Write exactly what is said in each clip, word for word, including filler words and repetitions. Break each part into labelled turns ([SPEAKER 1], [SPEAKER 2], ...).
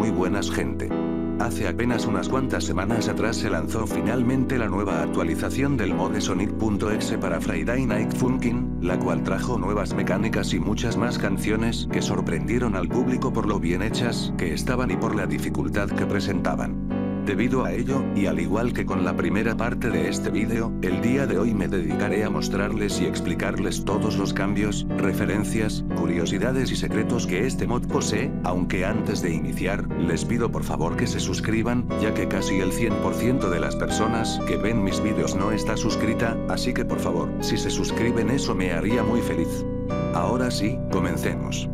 [SPEAKER 1] muy buenas gente. Hace apenas unas cuantas semanas atrás se lanzó finalmente la nueva actualización del mod de Sonic.exe para Friday Night Funkin', la cual trajo nuevas mecánicas y muchas más canciones que sorprendieron al público por lo bien hechas que estaban y por la dificultad que presentaban. Debido a ello, y al igual que con la primera parte de este vídeo, el día de hoy me dedicaré a mostrarles y explicarles todos los cambios, referencias, curiosidades y secretos que este mod posee, aunque antes de iniciar, les pido por favor que se suscriban, ya que casi el cien por ciento de las personas que ven mis vídeos no está suscrita, así que por favor, si se suscriben eso me haría muy feliz. Ahora sí, comencemos.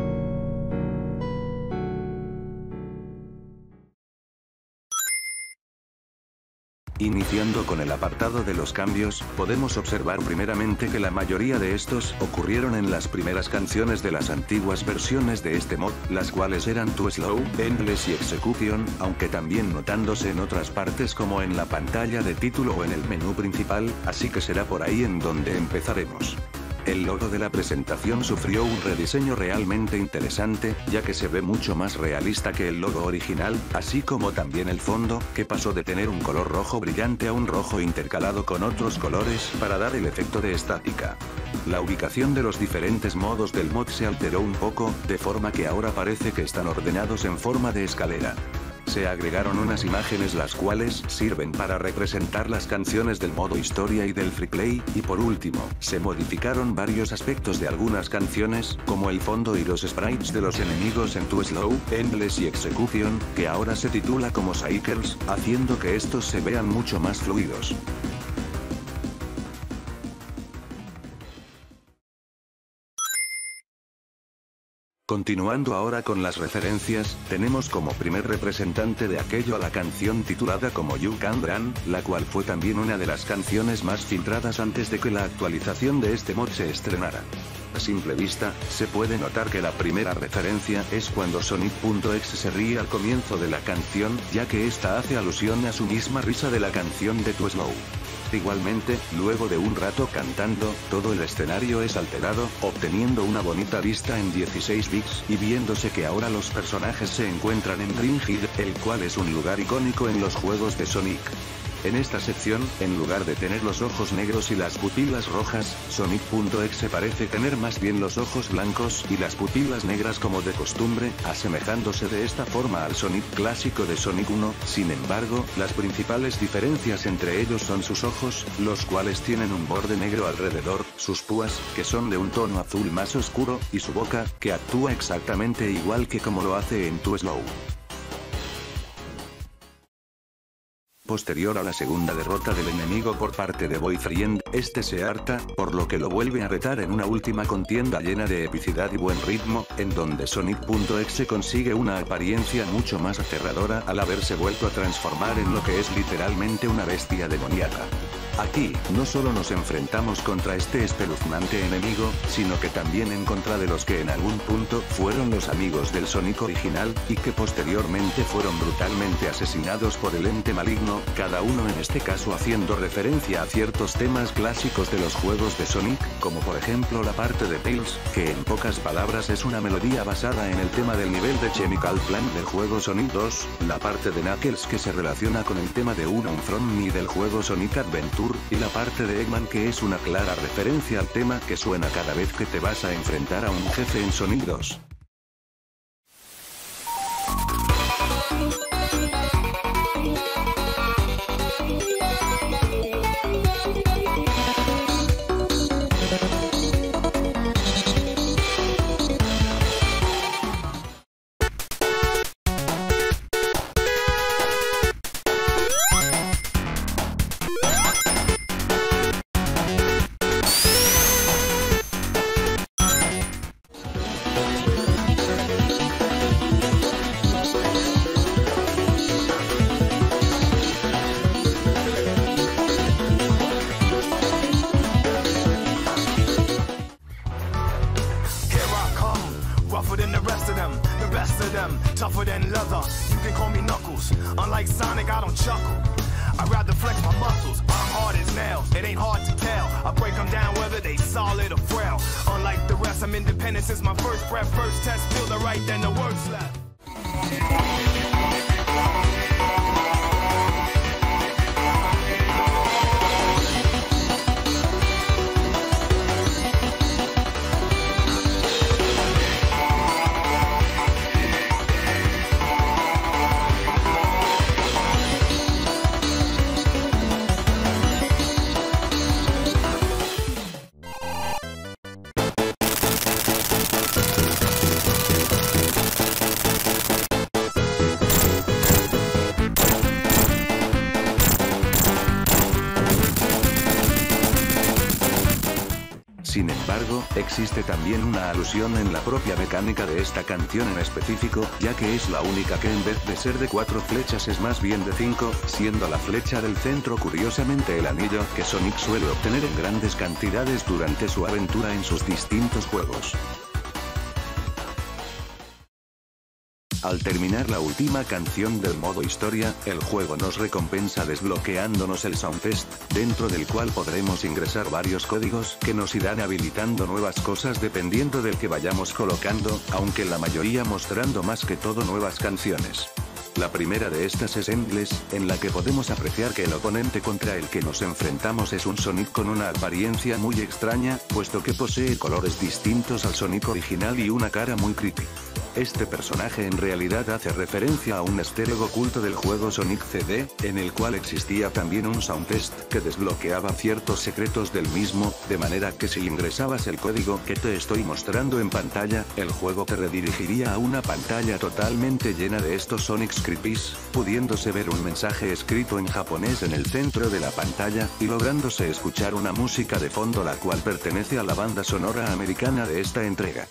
[SPEAKER 1] Iniciando con el apartado de los cambios, podemos observar primeramente que la mayoría de estos ocurrieron en las primeras canciones de las antiguas versiones de este mod, las cuales eran Too Slow, Endless y Execution, aunque también notándose en otras partes como en la pantalla de título o en el menú principal, así que será por ahí en donde empezaremos. El logo de la presentación sufrió un rediseño realmente interesante, ya que se ve mucho más realista que el logo original, así como también el fondo, que pasó de tener un color rojo brillante a un rojo intercalado con otros colores para dar el efecto de estática. La ubicación de los diferentes modos del mod se alteró un poco, de forma que ahora parece que están ordenados en forma de escalera. Se agregaron unas imágenes las cuales sirven para representar las canciones del modo historia y del free play, y por último, se modificaron varios aspectos de algunas canciones, como el fondo y los sprites de los enemigos en Too Slow, Endless y Execution, que ahora se titula como Cycles, haciendo que estos se vean mucho más fluidos. Continuando ahora con las referencias, tenemos como primer representante de aquello a la canción titulada como You Can Run, la cual fue también una de las canciones más filtradas antes de que la actualización de este mod se estrenara. A simple vista, se puede notar que la primera referencia es cuando Sonic.exe se ríe al comienzo de la canción, ya que esta hace alusión a su misma risa de la canción de Too Slow. Igualmente, luego de un rato cantando, todo el escenario es alterado, obteniendo una bonita vista en dieciséis bits, y viéndose que ahora los personajes se encuentran en Dream Head, el cual es un lugar icónico en los juegos de Sonic. En esta sección, en lugar de tener los ojos negros y las pupilas rojas, Sonic.exe parece tener más bien los ojos blancos y las pupilas negras como de costumbre, asemejándose de esta forma al Sonic clásico de Sonic uno, sin embargo, las principales diferencias entre ellos son sus ojos, los cuales tienen un borde negro alrededor, sus púas, que son de un tono azul más oscuro, y su boca, que actúa exactamente igual que como lo hace en Too Slow. Posterior a la segunda derrota del enemigo por parte de Boyfriend, este se harta, por lo que lo vuelve a retar en una última contienda llena de epicidad y buen ritmo, en donde Sonic.exe consigue una apariencia mucho más aterradora al haberse vuelto a transformar en lo que es literalmente una bestia demoníaca. Aquí, no solo nos enfrentamos contra este espeluznante enemigo, sino que también en contra de los que en algún punto fueron los amigos del Sonic original, y que posteriormente fueron brutalmente asesinados por el ente maligno, cada uno en este caso haciendo referencia a ciertos temas clásicos de los juegos de Sonic, como por ejemplo la parte de Tails, que en pocas palabras es una melodía basada en el tema del nivel de Chemical Plant del juego Sonic dos, la parte de Knuckles que se relaciona con el tema de Unknown From Me del juego Sonic Adventure, y la parte de Eggman que es una clara referencia al tema que suena cada vez que te vas a enfrentar a un jefe en Sonic dos.
[SPEAKER 2] Tougher than leather, you can call me Knuckles. Unlike Sonic, I don't chuckle. I'd rather flex my muscles. I'm hard as nails, it ain't hard to tell. I break them down whether they solid or frail. Unlike the rest, I'm independent since my first breath. First test, feel the right, then the words left.
[SPEAKER 1] embargo, existe también una alusión en la propia mecánica de esta canción en específico, ya que es la única que en vez de ser de cuatro flechas es más bien de cinco, siendo la flecha del centro curiosamente el anillo que Sonic suele obtener en grandes cantidades durante su aventura en sus distintos juegos. Al terminar la última canción del modo historia, el juego nos recompensa desbloqueándonos el Soundfest, dentro del cual podremos ingresar varios códigos que nos irán habilitando nuevas cosas dependiendo del que vayamos colocando, aunque la mayoría mostrando más que todo nuevas canciones. La primera de estas es Endless, en la que podemos apreciar que el oponente contra el que nos enfrentamos es un Sonic con una apariencia muy extraña, puesto que posee colores distintos al Sonic original y una cara muy creepy. Este personaje en realidad hace referencia a un easter egg oculto del juego Sonic C D, en el cual existía también un Soundfest que desbloqueaba ciertos secretos del mismo, de manera que si ingresabas el código que te estoy mostrando en pantalla, el juego te redirigiría a una pantalla totalmente llena de estos Sonics creepies, pudiéndose ver un mensaje escrito en japonés en el centro de la pantalla, y lográndose escuchar una música de fondo la cual pertenece a la banda sonora americana de esta entrega.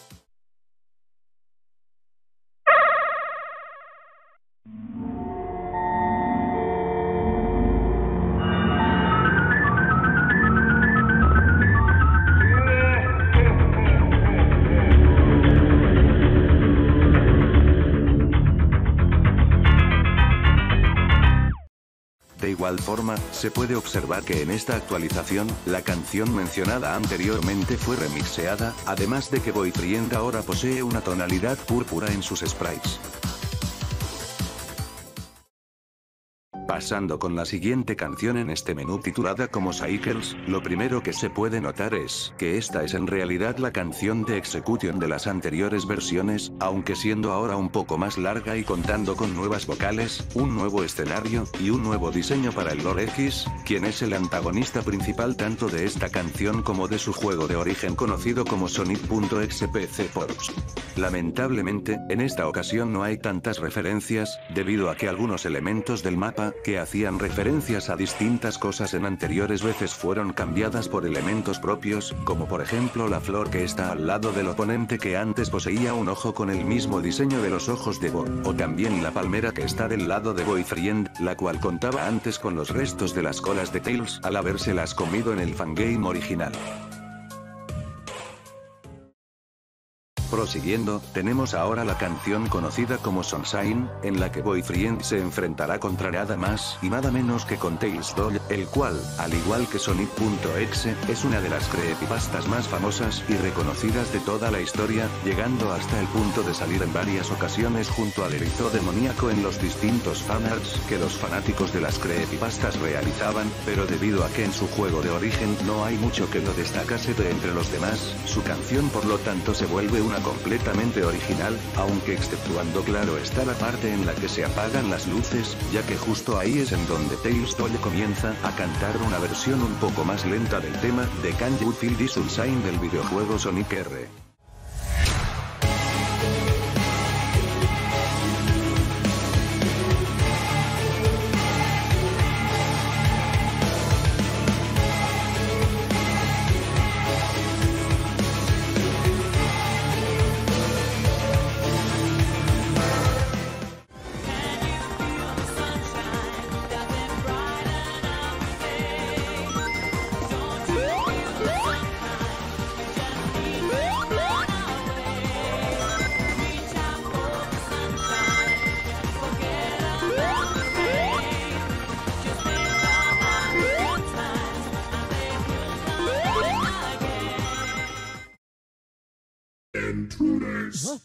[SPEAKER 1] De igual forma, se puede observar que en esta actualización, la canción mencionada anteriormente fue remixeada, además de que Boyfriend ahora posee una tonalidad púrpura en sus sprites. Pasando con la siguiente canción en este menú titulada como Cycles, lo primero que se puede notar es que esta es en realidad la canción de Execution de las anteriores versiones, aunque siendo ahora un poco más larga y contando con nuevas vocales, un nuevo escenario, y un nuevo diseño para el Lord X, quien es el antagonista principal tanto de esta canción como de su juego de origen conocido como Sonic.exe Ports. Lamentablemente, en esta ocasión no hay tantas referencias, debido a que algunos elementos del mapa, que hacían referencias a distintas cosas en anteriores veces fueron cambiadas por elementos propios, como por ejemplo la flor que está al lado del oponente que antes poseía un ojo con el mismo diseño de los ojos de Bo, o también la palmera que está del lado de Boyfriend, la cual contaba antes con los restos de las colas de Tails al habérselas comido en el fangame original. Prosiguiendo, tenemos ahora la canción conocida como Sunshine, en la que Boyfriend se enfrentará contra nada más y nada menos que con Tails Doll, el cual, al igual que Sonic.exe, es una de las creepypastas más famosas y reconocidas de toda la historia, llegando hasta el punto de salir en varias ocasiones junto al erizo demoníaco en los distintos fanarts que los fanáticos de las creepypastas realizaban, pero debido a que en su juego de origen no hay mucho que lo destacase de entre los demás, su canción por lo tanto se vuelve una completamente original, aunque exceptuando claro está la parte en la que se apagan las luces, ya que justo ahí es en donde Tails Doll comienza a cantar una versión un poco más lenta del tema de Can You Feel the Sunshine del videojuego Sonic R.
[SPEAKER 2] Intruders.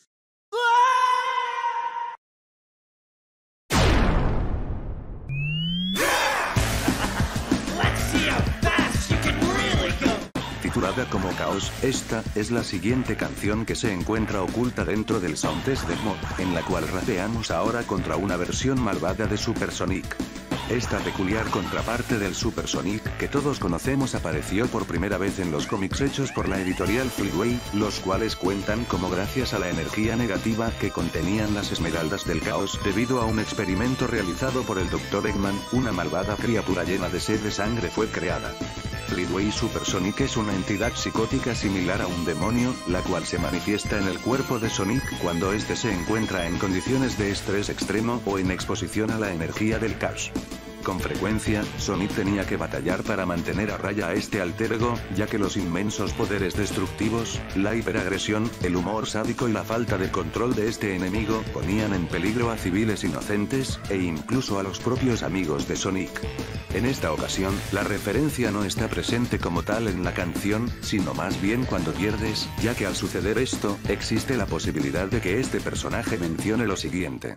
[SPEAKER 1] Titulada como Chaos, esta es la siguiente canción que se encuentra oculta dentro del Soundtest Demo, en la cual rapeamos ahora contra una versión malvada de Super Sonic. Esta peculiar contraparte del Super Sonic que todos conocemos apareció por primera vez en los cómics hechos por la editorial Freeway, los cuales cuentan como gracias a la energía negativa que contenían las esmeraldas del caos debido a un experimento realizado por el doctor Eggman, una malvada criatura llena de sed de sangre fue creada. Speedway Super Sonic es una entidad psicótica similar a un demonio, la cual se manifiesta en el cuerpo de Sonic cuando éste se encuentra en condiciones de estrés extremo o en exposición a la energía del caos. Con frecuencia, Sonic tenía que batallar para mantener a raya a este alter ego, ya que los inmensos poderes destructivos, la hiperagresión, el humor sádico y la falta de control de este enemigo ponían en peligro a civiles inocentes, e incluso a los propios amigos de Sonic. En esta ocasión, la referencia no está presente como tal en la canción, sino más bien cuando pierdes, ya que al suceder esto, existe la posibilidad de que este personaje mencione lo siguiente.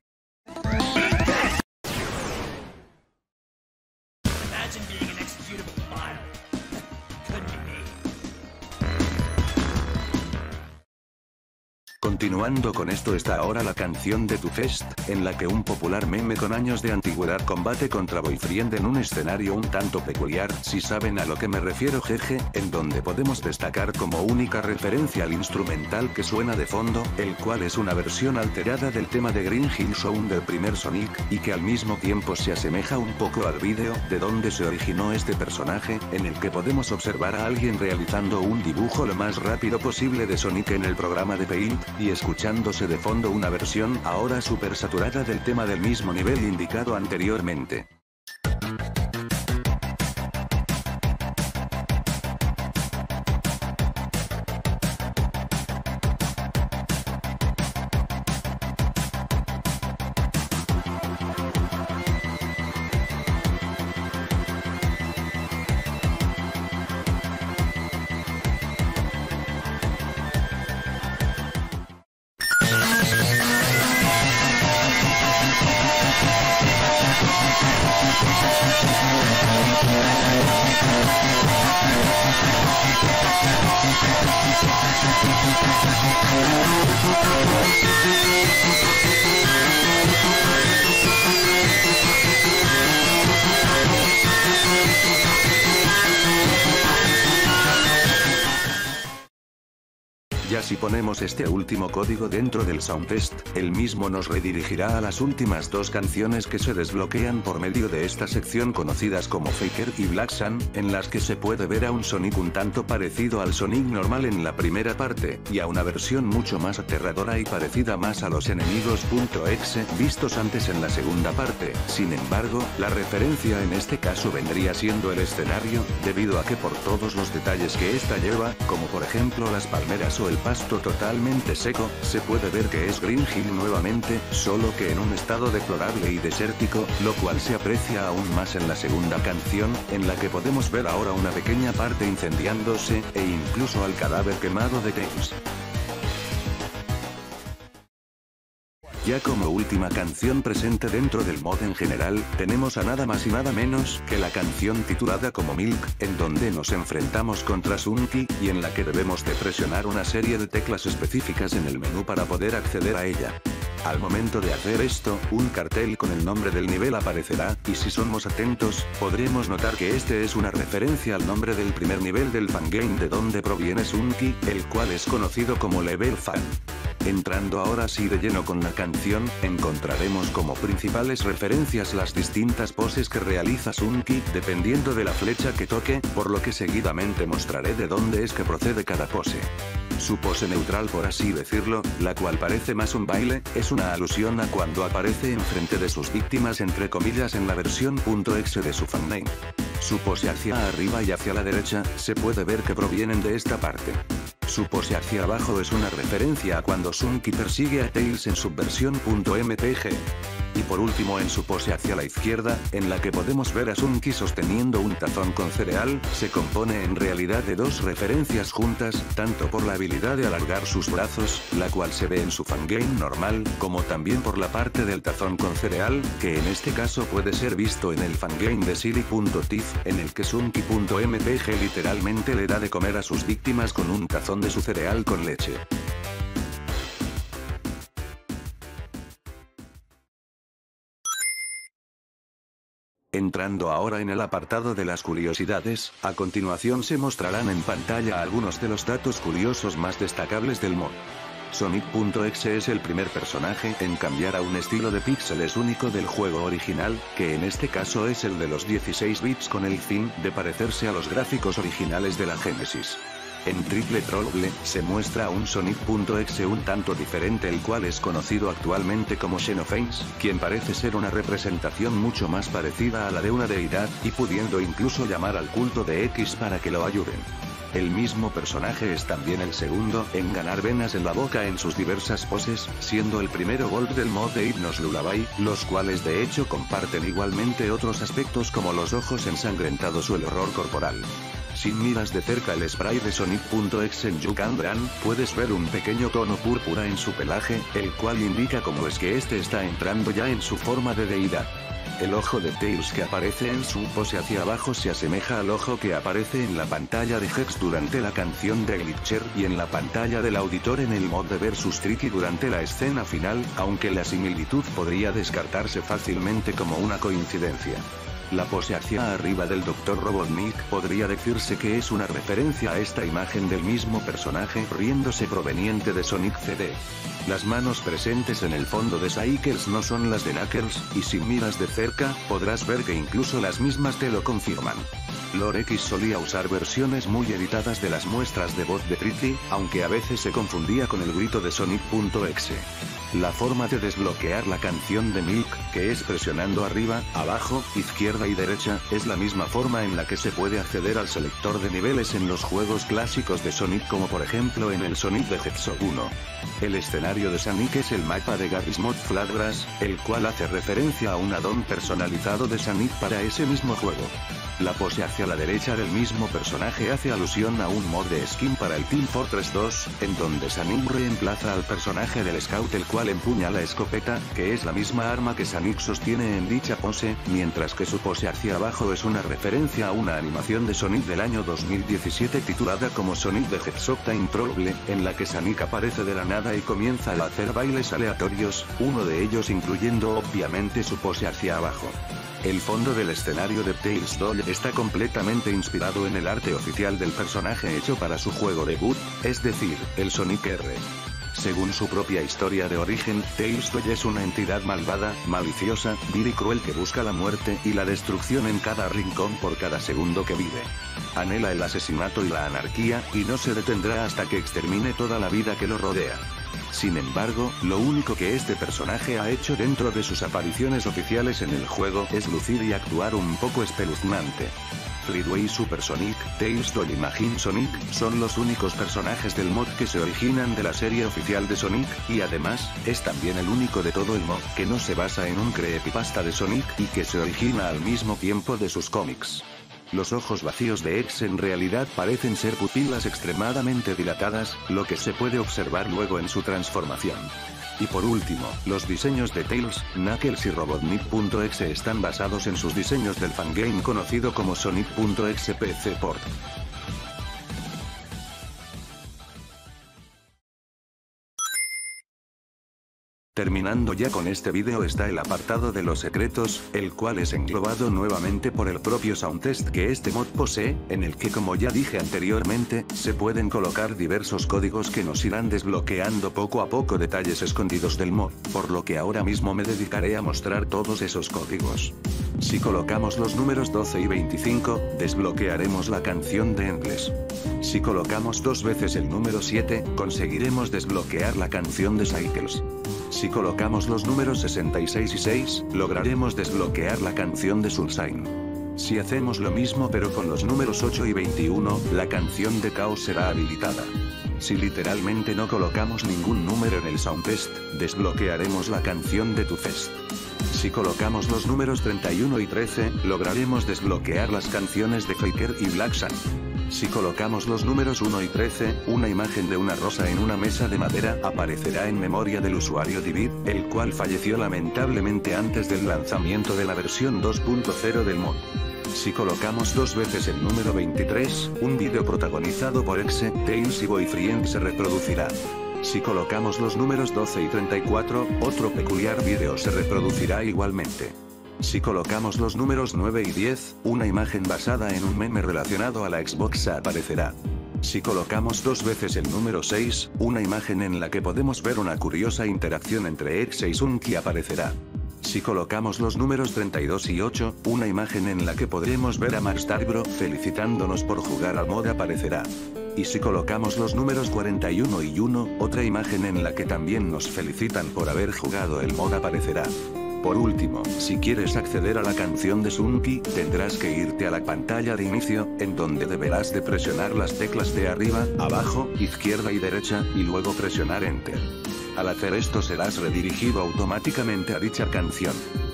[SPEAKER 1] Continuando con esto está ahora la canción de Tu Fest, en la que un popular meme con años de antigüedad combate contra Boyfriend en un escenario un tanto peculiar, si saben a lo que me refiero jeje, en donde podemos destacar como única referencia al instrumental que suena de fondo, el cual es una versión alterada del tema de Green Hill Zone del primer Sonic, y que al mismo tiempo se asemeja un poco al vídeo de donde se originó este personaje, en el que podemos observar a alguien realizando un dibujo lo más rápido posible de Sonic en el programa de Paint, y escuchándose de fondo una versión ahora super saturada del tema del mismo nivel indicado anteriormente. Ya si ponemos este último código dentro del Soundfest, el mismo nos redirigirá a las últimas dos canciones que se desbloquean por medio de esta sección conocidas como Faker y Black Sun, en las que se puede ver a un Sonic un tanto parecido al Sonic normal en la primera parte, y a una versión mucho más aterradora y parecida más a los enemigos .exe vistos antes en la segunda parte. Sin embargo, la referencia en este caso vendría siendo el escenario, debido a que por todos los detalles que esta lleva, como por ejemplo las palmeras o el pasto totalmente seco, se puede ver que es Green Hill nuevamente, solo que en un estado deplorable y desértico, lo cual se aprecia aún más en la segunda canción, en la que podemos ver ahora una pequeña parte incendiándose, e incluso al cadáver quemado de Tails. Ya como última canción presente dentro del mod en general, tenemos a nada más y nada menos que la canción titulada como Milk, en donde nos enfrentamos contra Sunky, y en la que debemos de presionar una serie de teclas específicas en el menú para poder acceder a ella. Al momento de hacer esto, un cartel con el nombre del nivel aparecerá, y si somos atentos, podremos notar que este es una referencia al nombre del primer nivel del fangame de donde proviene Sunky, el cual es conocido como Level Fan. Entrando ahora sí de lleno con la canción, encontraremos como principales referencias las distintas poses que realiza Sunky, dependiendo de la flecha que toque, por lo que seguidamente mostraré de dónde es que procede cada pose. Su pose neutral, por así decirlo, la cual parece más un baile, es una alusión a cuando aparece enfrente de sus víctimas entre comillas en la versión .exe de su fanname. Su pose hacia arriba y hacia la derecha, se puede ver que provienen de esta parte. Su pose hacia abajo es una referencia a cuando Sunky persigue a Tails en su versión .mpg. Y por último en su pose hacia la izquierda, en la que podemos ver a Sunky sosteniendo un tazón con cereal, se compone en realidad de dos referencias juntas, tanto por la habilidad de alargar sus brazos, la cual se ve en su fangame normal, como también por la parte del tazón con cereal, que en este caso puede ser visto en el fangame de Silly.tif, en el que Sunky.mpg literalmente le da de comer a sus víctimas con un tazón de su cereal con leche. Entrando ahora en el apartado de las curiosidades, a continuación se mostrarán en pantalla algunos de los datos curiosos más destacables del mod. Sonic.exe es el primer personaje en cambiar a un estilo de píxeles único del juego original, que en este caso es el de los dieciséis bits con el fin de parecerse a los gráficos originales de la Genesis. En Triple Trouble, se muestra a un Sonic.exe un tanto diferente, el cual es conocido actualmente como Xenophage, quien parece ser una representación mucho más parecida a la de una deidad, y pudiendo incluso llamar al culto de X para que lo ayuden. El mismo personaje es también el segundo en ganar venas en la boca en sus diversas poses, siendo el primero Gold del mod de Hypnos Lullaby, los cuales de hecho comparten igualmente otros aspectos como los ojos ensangrentados o el horror corporal. Si miras de cerca el spray de Sonic.exe en You Can Run, puedes ver un pequeño tono púrpura en su pelaje, el cual indica cómo es que este está entrando ya en su forma de deidad. El ojo de Tails que aparece en su pose hacia abajo se asemeja al ojo que aparece en la pantalla de Hex durante la canción de Glitcher y en la pantalla del auditor en el mod de Versus Tricky durante la escena final, aunque la similitud podría descartarse fácilmente como una coincidencia. La pose hacia arriba del doctor Robotnik podría decirse que es una referencia a esta imagen del mismo personaje riéndose proveniente de Sonic C D. Las manos presentes en el fondo de Cycles no son las de Knuckles, y si miras de cerca, podrás ver que incluso las mismas te lo confirman. Lord X solía usar versiones muy editadas de las muestras de voz de Tricky, aunque a veces se confundía con el grito de Sonic.exe. La forma de desbloquear la canción de Milk, que es presionando arriba, abajo, izquierda y derecha, es la misma forma en la que se puede acceder al selector de niveles en los juegos clásicos de Sonic, como por ejemplo en el Sonic the Hedgehog uno. El escenario de Sonic es el mapa de Garry's Mod Flatgrass, el cual hace referencia a un add-on personalizado de Sonic para ese mismo juego. La pose hacia la derecha del mismo personaje hace alusión a un mod de skin para el Team Fortress dos, en donde Sonic reemplaza al personaje del Scout, el cual empuña la escopeta, que es la misma arma que Sonic sostiene en dicha pose, mientras que su pose hacia abajo es una referencia a una animación de Sonic del año dos mil diecisiete titulada como Sonic the Hedgehog Time Trouble, en la que Sonic aparece de la nada y comienza a hacer bailes aleatorios, uno de ellos incluyendo obviamente su pose hacia abajo. El fondo del escenario de Tails Doll está completamente inspirado en el arte oficial del personaje hecho para su juego debut, es decir, el Sonic R. Según su propia historia de origen, Tails Doll es una entidad malvada, maliciosa, vil y cruel que busca la muerte y la destrucción en cada rincón por cada segundo que vive. Anhela el asesinato y la anarquía, y no se detendrá hasta que extermine toda la vida que lo rodea. Sin embargo, lo único que este personaje ha hecho dentro de sus apariciones oficiales en el juego es lucir y actuar un poco espeluznante. Fleetway Super Sonic, Tails Doll y Majin Sonic son los únicos personajes del mod que se originan de la serie oficial de Sonic, y además, es también el único de todo el mod que no se basa en un creepypasta de Sonic y que se origina al mismo tiempo de sus cómics. Los ojos vacíos de X en realidad parecen ser pupilas extremadamente dilatadas, lo que se puede observar luego en su transformación. Y por último, los diseños de Tails, Knuckles y Robotnik.exe están basados en sus diseños del fangame conocido como Sonic.exe P C Port. Terminando ya con este vídeo está el apartado de los secretos, el cual es englobado nuevamente por el propio soundtest que este mod posee, en el que, como ya dije anteriormente, se pueden colocar diversos códigos que nos irán desbloqueando poco a poco detalles escondidos del mod, por lo que ahora mismo me dedicaré a mostrar todos esos códigos. Si colocamos los números doce y veinticinco, desbloquearemos la canción de Endless. Si colocamos dos veces el número siete, conseguiremos desbloquear la canción de Cycles. Si colocamos los números sesenta y seis y seis, lograremos desbloquear la canción de Sunshine. Si hacemos lo mismo pero con los números ocho y veintiuno, la canción de Chaos será habilitada. Si literalmente no colocamos ningún número en el soundtest, desbloquearemos la canción de Tufest. Si colocamos los números treinta y uno y trece, lograremos desbloquear las canciones de Faker y Black Sun. Si colocamos los números uno y trece, una imagen de una rosa en una mesa de madera aparecerá en memoria del usuario Divid, el cual falleció lamentablemente antes del lanzamiento de la versión dos punto cero del mod. Si colocamos dos veces el número veintitrés, un vídeo protagonizado por Exe, Tails y Boyfriend se reproducirá. Si colocamos los números doce y treinta y cuatro, otro peculiar vídeo se reproducirá igualmente. Si colocamos los números nueve y diez, una imagen basada en un meme relacionado a la Xbox aparecerá. Si colocamos dos veces el número seis, una imagen en la que podemos ver una curiosa interacción entre Exe y Sunky aparecerá. Si colocamos los números treinta y dos y ocho, una imagen en la que podremos ver a Marstarbro felicitándonos por jugar al mod aparecerá. Y si colocamos los números cuarenta y uno y uno, otra imagen en la que también nos felicitan por haber jugado el mod aparecerá. Por último, si quieres acceder a la canción de Sunky, tendrás que irte a la pantalla de inicio, en donde deberás de presionar las teclas de arriba, abajo, izquierda y derecha, y luego presionar Enter. Al hacer esto serás redirigido automáticamente a dicha canción.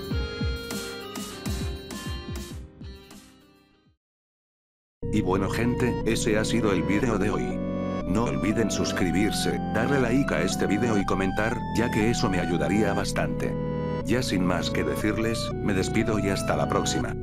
[SPEAKER 1] Y bueno gente, ese ha sido el vídeo de hoy. No olviden suscribirse, darle like a este vídeo y comentar, ya que eso me ayudaría bastante. Ya sin más que decirles, me despido y hasta la próxima.